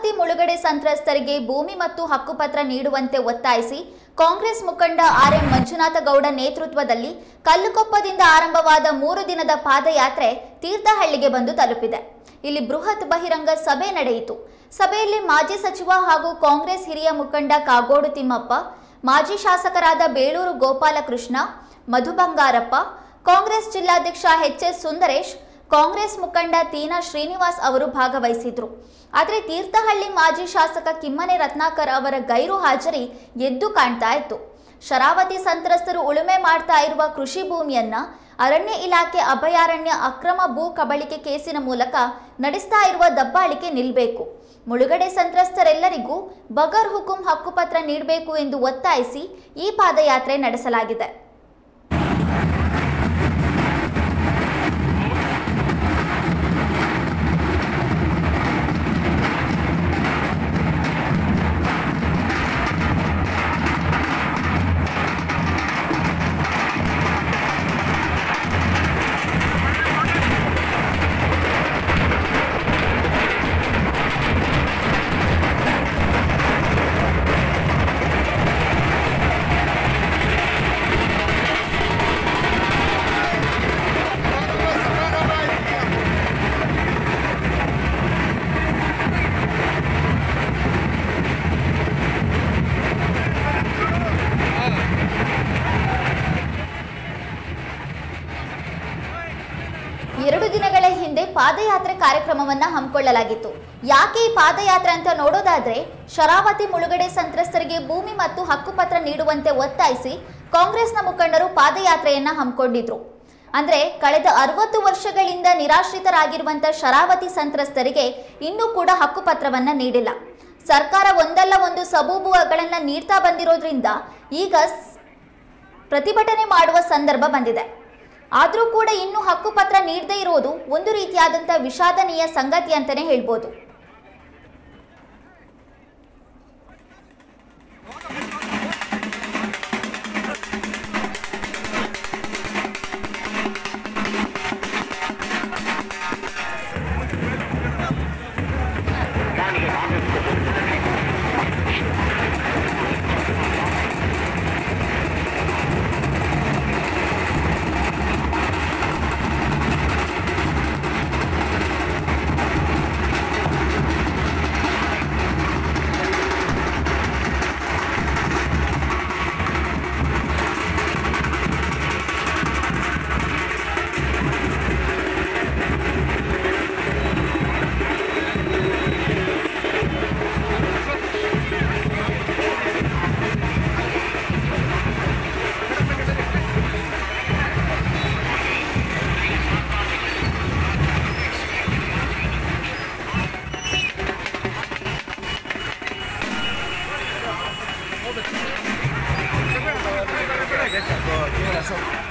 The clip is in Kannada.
ಶರಾವತಿ ಮುಳುಗಡೆ ಸಂತ್ರಸ್ತರಿಗೆ ಭೂಮಿ ಮತ್ತು ಹಕ್ಕುಪತ್ರ ನೀಡುವಂತೆ ಒತ್ತಾಯಿಸಿ ಕಾಂಗ್ರೆಸ್ ಮುಖಂಡ ಆರ್.ಎಂ. ಮಂಜುನಾಥ ಗೌಡ ನೇತೃತ್ವದಲ್ಲಿ ಕಲ್ಲುಕೊಪ್ಪದಿಂದ ಆರಂಭವಾದ 3 ದಿನದ ಪಾದಯಾತ್ರೆ ತೀರ್ಥಹಳ್ಳಿಗೆ ಬಂದು ತಲುಪಿದೆ. ಇಲ್ಲಿ ಬೃಹತ್ ಬಹಿರಂಗ ಸಭೆ ನಡೆಯಿತು. ಸಭೆಯಲ್ಲಿ ಮಾಜಿ ಸಚಿವ ಹಾಗೂ ಕಾಂಗ್ರೆಸ್ ಹಿರಿಯ ಮುಖಂಡ ಕಾಗೋಡು ತಿಮ್ಮಪ್ಪ, ಮಾಜಿ ಶಾಸಕರಾದ ಬೇಳೂರು ಗೋಪಾಲಕೃಷ್ಣ, ಮಧು ಬಂಗಾರಪ್ಪ, ಕಾಂಗ್ರೆಸ್ ಜಿಲ್ಲಾಧ್ಯಕ್ಷ ಎಚ್.ಎಸ್. ಸುಂದರೇಶ್, ಕಾಂಗ್ರೆಸ್ ಮುಖಂಡ ತೀನಾ ಶ್ರೀನಿವಾಸ್ ಅವರು ಭಾಗವಹಿಸಿದ್ರು. ಆದರೆ ತೀರ್ಥಹಳ್ಳಿ ಮಾಜಿ ಶಾಸಕ ಕಿಮ್ಮನೆ ರತ್ನಾಕರ್ ಅವರ ಗೈರು ಹಾಜರಿ ಎದ್ದು ಕಾಣ್ತಾ ಇತ್ತು. ಶರಾವತಿ ಸಂತ್ರಸ್ತರು ಉಳುಮೆ ಮಾಡ್ತಾ ಇರುವ ಕೃಷಿ ಭೂಮಿಯನ್ನ ಅರಣ್ಯ ಇಲಾಖೆ ಅಭಯಾರಣ್ಯ ಅಕ್ರಮ ಭೂ ಕಬಳಿಕೆ ಕೇಸಿನ ಮೂಲಕ ನಡೆಸ್ತಾ ಇರುವ ದಬ್ಬಾಳಿಕೆ ನಿಲ್ಲಬೇಕು, ಮುಳುಗಡೆ ಸಂತ್ರಸ್ತರೆಲ್ಲರಿಗೂ ಬಗರ್ ಹುಕುಂ ಹಕ್ಕುಪತ್ರ ನೀಡಬೇಕು ಎಂದು ಒತ್ತಾಯಿಸಿ ಈ ಪಾದಯಾತ್ರೆ ನಡೆಸಲಾಗಿದೆ. ಎರಡು ದಿನಗಳ ಹಿಂದೆ ಪಾದಯಾತ್ರೆ ಕಾರ್ಯಕ್ರಮವನ್ನ ಹಮ್ಮಿಕೊಳ್ಳಲಾಗಿತ್ತು. ಯಾಕೆ ಈ ಪಾದಯಾತ್ರೆ ಅಂತ ನೋಡೋದಾದ್ರೆ, ಶರಾವತಿ ಮುಳುಗಡೆ ಸಂತ್ರಸ್ತರಿಗೆ ಭೂಮಿ ಮತ್ತು ಹಕ್ಕುಪತ್ರ ನೀಡುವಂತೆ ಒತ್ತಾಯಿಸಿ ಕಾಂಗ್ರೆಸ್ನ ಮುಖಂಡರು ಪಾದಯಾತ್ರೆಯನ್ನ ಹಮ್ಮಿಕೊಂಡಿದ್ರು. ಅಂದ್ರೆ ಕಳೆದ 60 ವರ್ಷಗಳಿಂದ ನಿರಾಶ್ರಿತರಾಗಿರುವಂತಹ ಶರಾವತಿ ಸಂತ್ರಸ್ತರಿಗೆ ಇನ್ನೂ ಕೂಡ ಹಕ್ಕುಪತ್ರವನ್ನ ನೀಡಿಲ್ಲ. ಸರ್ಕಾರ ಒಂದಲ್ಲ ಒಂದು ಸಬೂಬುಗಳನ್ನ ನೀಡ್ತಾ ಬಂದಿರೋದ್ರಿಂದ ಈಗ ಪ್ರತಿಭಟನೆ ಮಾಡುವ ಸಂದರ್ಭ ಬಂದಿದೆ. ಆದರೂ ಕೂಡ ಇನ್ನೂ ಹಕ್ಕುಪತ್ರ ನೀಡದೇ ಇರೋದು ಒಂದು ರೀತಿಯಾದಂತಹ ವಿಷಾದನೀಯ ಸಂಗತಿ ಅಂತಾನೆ ಹೇಳ್ಬೋದು. ¿Qué pasó?